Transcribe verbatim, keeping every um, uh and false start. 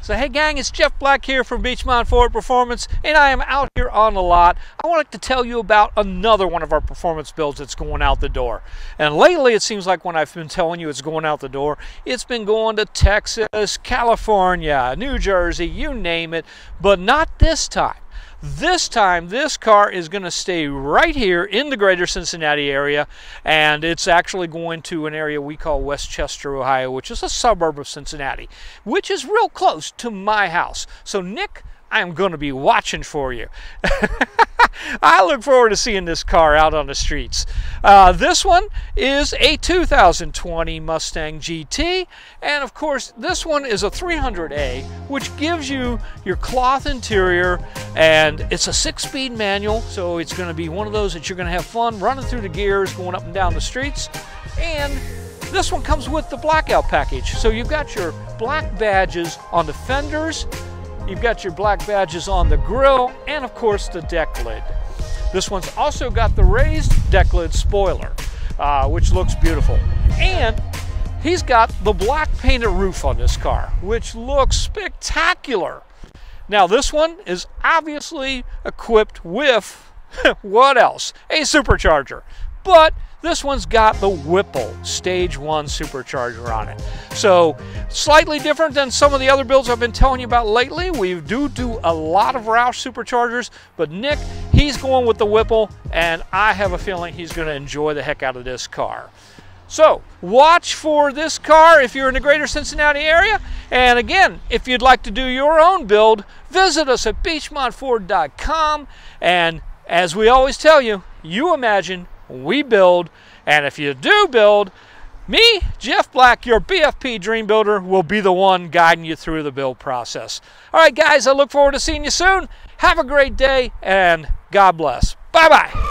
So hey gang, it's Jeff Black here from Beechmont Ford Performance, and I am out here on the lot. I wanted to tell you about another one of our performance builds that's going out the door. And lately it seems like when I've been telling you it's going out the door, it's been going to Texas, California, New Jersey, you name it, but not this time. This time, this car is going to stay right here in the greater Cincinnati area, and it's actually going to an area we call Westchester, Ohio, which is a suburb of Cincinnati, which is real close to my house. So, Nick, I am going to be watching for you. I look forward to seeing this car out on the streets. Uh, this one is a two thousand twenty Mustang G T, and of course this one is a three hundred A, which gives you your cloth interior, and it's a six-speed manual, so it's going to be one of those that you're going to have fun running through the gears, going up and down the streets. And this one comes with the blackout package, so you've got your black badges on the fenders, you've got your black badges on the grille, and of course the deck lid. This one's also got the raised deck lid spoiler, uh, which looks beautiful. And he's got the black painted roof on this car, which looks spectacular. Now this one is obviously equipped with, what else? A supercharger. But this one's got the Whipple Stage one supercharger on it. So slightly different than some of the other builds I've been telling you about lately. We do do a lot of Roush superchargers, but Nick, he's going with the Whipple, and I have a feeling he's going to enjoy the heck out of this car. So watch for this car if you're in the greater Cincinnati area. And again, if you'd like to do your own build, visit us at beechmont ford dot com. And as we always tell you, you imagine, we build, and if you do build, me, Jeff Black, your B F P Dream Builder, will be the one guiding you through the build process. All right, guys, I look forward to seeing you soon. Have a great day, and God bless. Bye-bye.